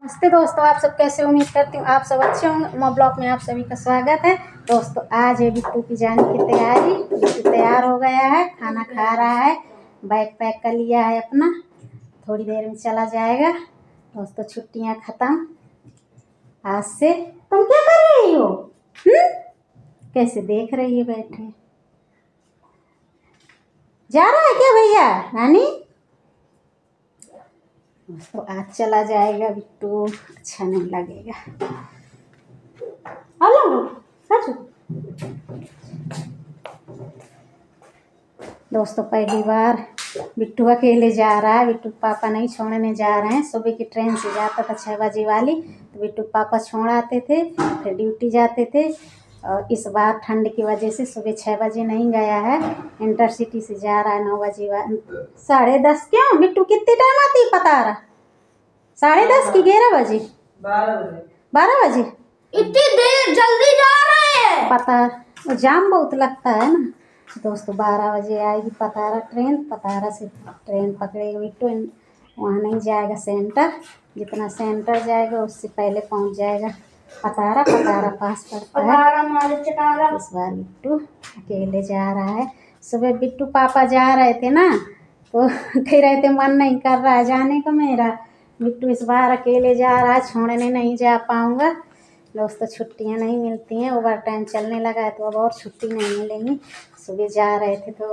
नमस्ते दोस्तों, आप सब कैसे? उम्मीद करती हूँ आप सब अच्छे होंगे। उमा ब्लॉग में आप सभी का स्वागत है। दोस्तों आज है बिट्टू की जाने की तैयारी। बिट्टू तैयार हो गया है, खाना खा रहा है, बैग पैक कर लिया है अपना, थोड़ी देर में चला जाएगा। दोस्तों छुट्टियाँ खत्म आज से। तुम क्या कर रही हो? कैसे देख रही है बैठे? जा रहा है क्या भैया नानी? तो आज चला जाएगा बिट्टू, अच्छा नहीं लगेगा। हेलो सच दोस्तों, पहली बार बिट्टू अकेले जा रहा है। बिट्टू पापा नहीं छोड़ने जा रहे हैं। सुबह की ट्रेन से जाता था 6 बजे वाली, तो बिट्टू पापा छोड़ आते थे, फिर ड्यूटी जाते थे। और इस बार ठंड की वजह से सुबह 6 बजे नहीं गया है, इंटरसिटी से जा रहा है 9 बजे 10:30। क्यों बिट्टू कितने टाइम आती है पता रहा? 10:30 की 11 बजे 12 बजे इतनी देर जल्दी जा रहे हैं। पता जाम बहुत लगता है ना दोस्तों। 12 बजे आएगी पतारा ट्रेन, पतारा से ट्रेन पकड़ेगा बिट्टू। वहाँ नहीं जाएगा सेंटर, जितना सेंटर जाएगा उससे पहले पहुँच जाएगा पतारा। पतारा पास पड़ता है। इस बार बिट्टू अकेले जा रहा है। सुबह बिट्टू पापा जा रहे थे ना, तो कह रहे थे मन नहीं कर रहा है जाने का मेरा। बिट्टू इस बार अकेले जा रहा है, छोड़ने नहीं जा पाऊँगा। दोस्तों छुट्टियां नहीं मिलती हैं, ओवर टाइम चलने लगा है तो अब और छुट्टी नहीं मिलेंगी। सुबह जा रहे थे तो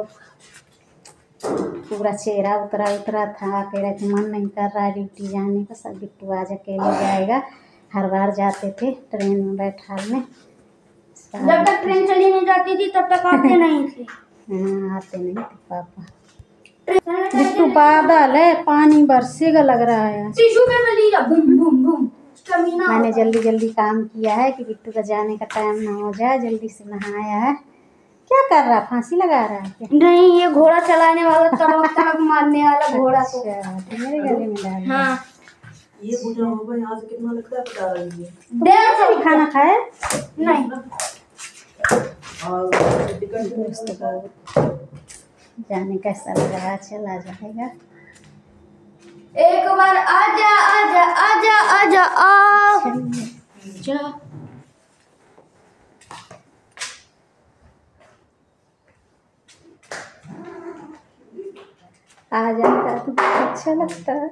पूरा चेहरा उतरा था, कह रहे थे मन नहीं कर रहा है ड्यूटी जाने का। सब बिट्टू आज अकेले जाएगा। हर बार जाते थे ट्रेन में बैठाने। जब तक ट्रेन चली नहीं जाती थी तब तक आते नहीं थे। हाँ आते नहीं थे पापा। बिट्टू बादल है, पानी बरसेगा लग रहा है। Boom boom boom. मैंने जल्दी जल्दी काम किया है कि बिट्टू का जाने का टाइम ना हो जाए। जल्दी से नहाया है। क्या कर रहा? फांसी लगा रहा है क्या? नहीं, ये घोड़ा चलाने वाला, तड़क मारने वाला घोड़ा। तो मेरे गले में डाल। हाँ, ये बुढ़ा होगा यहाँ से कितना लगता है बता रही है। डेढ़ सौ भी खाना खाए नहीं। और जाने कैसा लग रहा है? चला जाएगा। एक बार आजा आजा आजा आजा आ जा। आ जाता है तो अच्छा लगता है।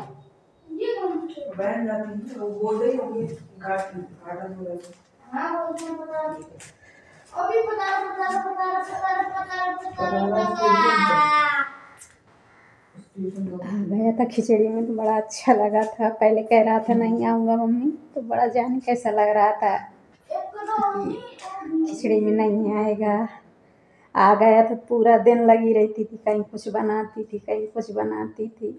बहन जाती है वो बोल रही होगी गार्डन में। हाँ बोलते हैं अभी पता आ गया था खिचड़ी में तो बड़ा अच्छा लगा था। पहले कह रहा था नहीं आऊँगा मम्मी, तो बड़ा जाने कैसा लग रहा था कि खिचड़ी में नहीं आएगा। आ गया तो पूरा दिन लगी रहती थी, कहीं कुछ बनाती थी कहीं कुछ बनाती थी।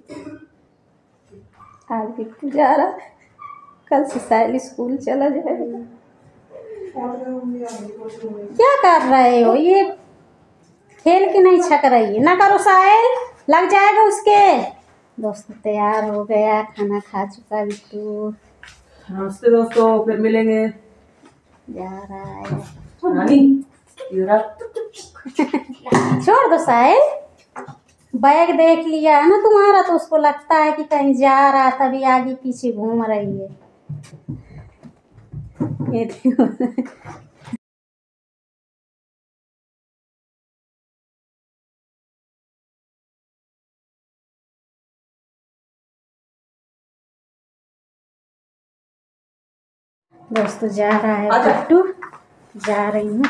आज बिट्टू जा रहा, कल से साइल स्कूल चला जाएगा। क्या कर रहे हो? ये खेल के नहीं छक रही है ना, करो साहिल, लग जाएगा उसके। दोस्तों तैयार हो गया, खाना खा चुका बिट्टू। नमस्ते दोस्तों, फिर मिलेंगे। जा रहा है नानी छोड़ दो साहिल। बैग देख लिया है ना तुम्हारा, तो उसको लगता है कि कहीं जा रहा, तभी आगे पीछे घूम रही है। ये देखो दोस्तों जा रहा है बिट्टू, जा रही हूँ।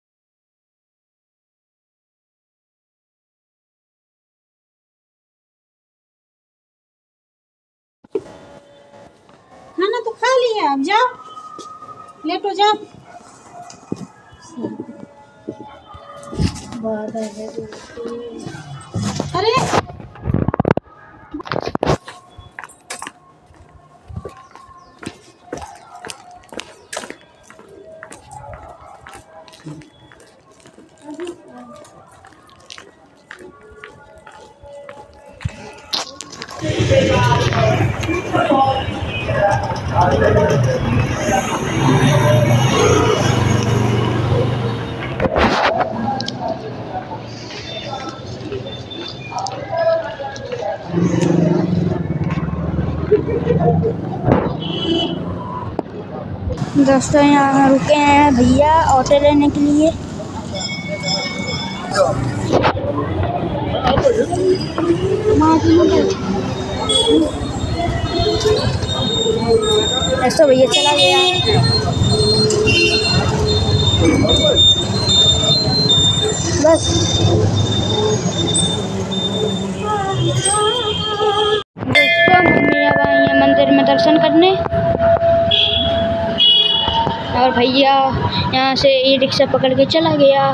खाना तो खा लिया, अब जाओ लेटो जाओ। अरे दोस्तों यहाँ रुके हैं भैया ऑटो लेने के लिए। दोस्तों भैया चला गया। बस दोस्तों मम्मी अब आई हैं मंदिर में दर्शन करने और भैया यहाँ से ई रिक्शा पकड़ के चला गया।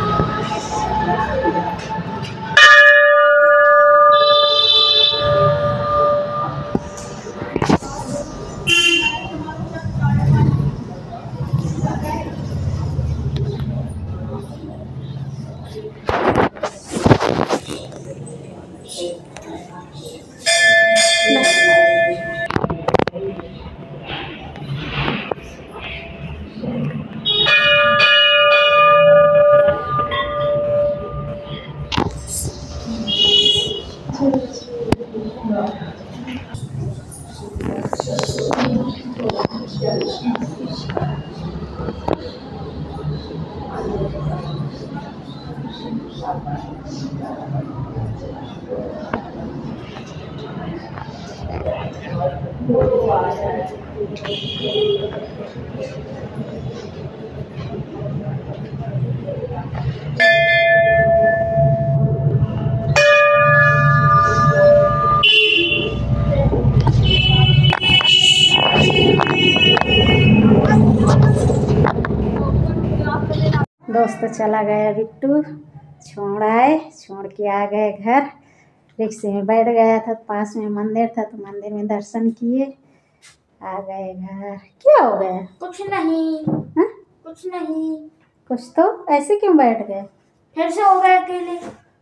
दोस्त चला गया बिट्टू, छोड़ आए, छोड़ के आ गए घर। रिक्शे में बैठ गया था, पास में मंदिर था तो मंदिर में दर्शन किए, आ गए घर। क्या हो गया? कुछ नहीं। हा? कुछ नहीं। कुछ तो ऐसे क्यों बैठ गए? फिर से हो गए अकेले।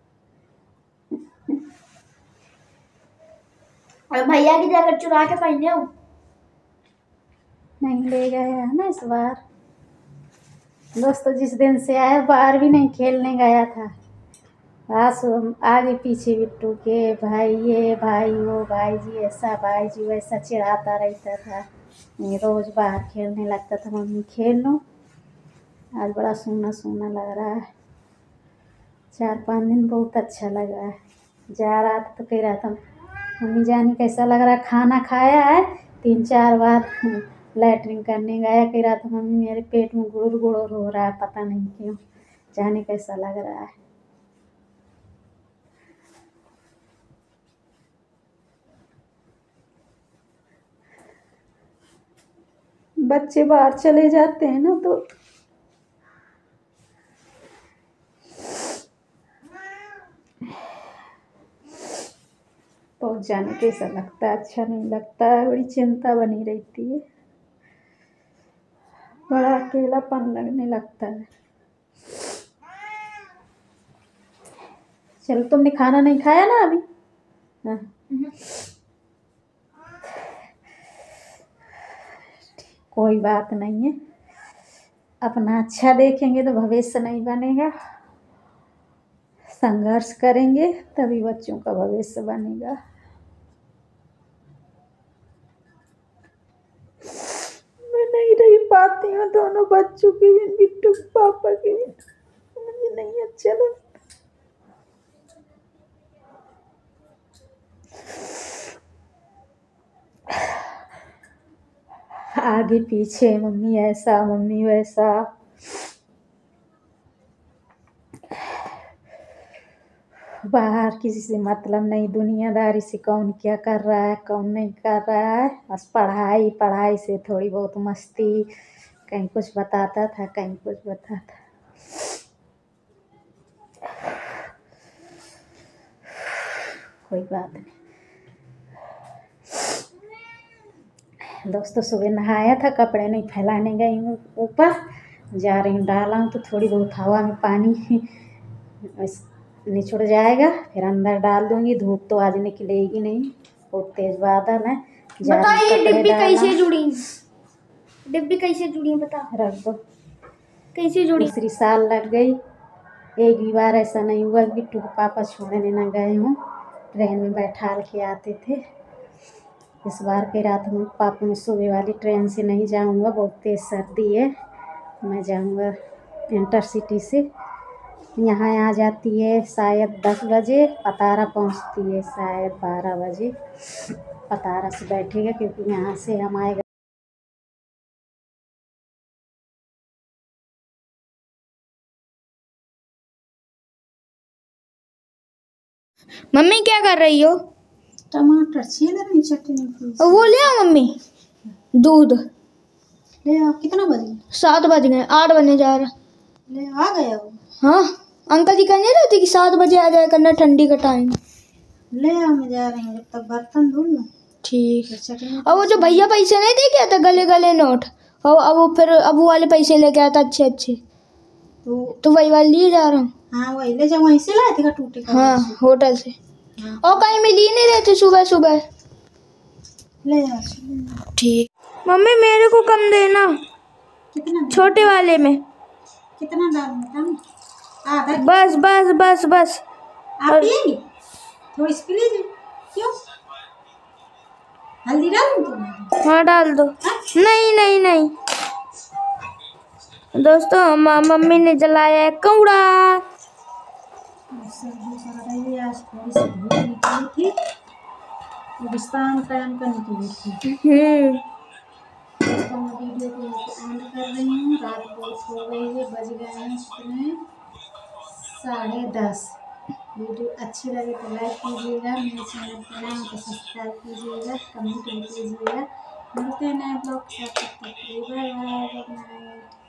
और भैया की जैकेट चुरा के पहने हो। नहीं ले गया है ना इस बार। दोस्तों जिस दिन से आया बाहर भी नहीं खेलने गया था। आगे पीछे बिट्टू के भाई ये भाई वो, भाई जी ऐसा भाई जी वैसा चिढ़ाता रहता था। मैं रोज बाहर खेलने लगता था, मम्मी खेल लो। आज बड़ा सूना सूना लग रहा है। 4-5 दिन बहुत अच्छा लगा है। जा रहा था तो कह रहा था मम्मी जानी कैसा लग रहा है, खाना खाया है 3-4 बार लैट्रिन करने गया, कह रहा था मम्मी मेरे पेट में गुड़ गुड़ हो रहा है, पता नहीं क्यों, जाने कैसा लग रहा है। बच्चे बाहर चले जाते हैं ना तो पहुंच जाने कैसा लगता है, अच्छा नहीं लगता है, बड़ी चिंता बनी रहती है, बड़ा अकेलापन लगने लगता है। चलो तुमने खाना नहीं खाया ना अभी? हाँ। कोई बात नहीं है, अपना अच्छा देखेंगे तो भविष्य नहीं बनेगा, संघर्ष करेंगे तभी बच्चों का भविष्य बनेगा। मैं नहीं रह पाती हूँ दोनों बच्चों के बिन, बिट्टू पापा के बिन, मुझे नहीं अच्छा लगता। आगे पीछे मम्मी ऐसा मम्मी वैसा, बाहर किसी से मतलब नहीं, दुनियादारी से कौन क्या कर रहा है कौन नहीं कर रहा है, बस पढ़ाई पढ़ाई से थोड़ी बहुत मस्ती, कहीं कुछ बताता था कहीं कुछ बताता। कोई बात नहीं। दोस्तों सुबह नहाया था, कपड़े नहीं फैलाने गई हूँ ऊपर, जा रही हूँ डाला हूँ तो थोड़ी बहुत हवा में पानी निचुड़ जाएगा, फिर अंदर डाल दूँगी। धूप तो आज निकलेगी नहीं, बहुत तेज बादल है। बताइए डिब्बी कैसे जुड़ी, डिब्बी कैसे जुड़ी बता। रख दो। कैसे जुड़ी? दूसरी साल लग गई, एक भी बार ऐसा नहीं हुआ बिट्टू को पापा छोड़ने ना गए हों, ट्रेन में बैठा के आते थे। इस बार के रात में पापा मैं सुबह वाली ट्रेन से नहीं जाऊंगा, बहुत तेज़ सर्दी है। मैं जाऊंगा इंटरसिटी से। यहाँ आ जाती है शायद 10 बजे, पतारा पहुँचती है शायद 12 बजे। पतारा से बैठेगा क्योंकि यहाँ से हम आएगा। मम्मी क्या कर रही हो? टमाटर छील रही चटनी। वो ले आओ मम्मी, दूध। ले आओ। कितना बजे? 7 बज गए, 8 बजने जा रहा। ले आ गए हो? हाँ, अंकल जी कहने रहे थे कि 7 बजे आ जाया करना, ठंडी का टाइम। ले आओ, मैं जा रही हूँ, जब तक बर्तन धुल लूँ। ठीक। चटनी। और वो जो भैया पैसे नहीं दे गया था, गले गले नोट, और अब वो फिर अब वो वाले पैसे लेके आया था अच्छे अच्छे, तो वही वाले लिए जा रहा हूँ। हाँ वही ले जाओ, वहीं से लाए थे का टूटे का? हाँ, होटल से। और कहीं मिल ही नहीं रहे थे सुबह सुबह। ले आओ। ठीक। मम्मी मेरे को कम देना, कितना? छोटे वाले में। कितना डालूं? आधा। बस बस बस बस। आप पिएंगी? थोड़ी सी पी लीजिए। क्यों? हल्दी डालूं तुम्हें? हाँ डाल दो। नहीं नहीं नहीं दोस्तों, मम्मी ने जलाया है कौड़ा। आज थोड़ी सी धूप निकली थी, तो शाम टाइम का निकली थी। दोस्तों मैं वीडियो को एंड कर रही हूँ। रात बहुत हो गई है, बज गए हैं कितने? 10:30। वीडियो अच्छी लगे तो लाइक कीजिएगा, मेरे चैनल पर नए तो सब्सक्राइब कीजिएगा, कमेंट भी कीजिएगा। मिलते हैं नए ब्लॉग के साथ। Bye bye, good night.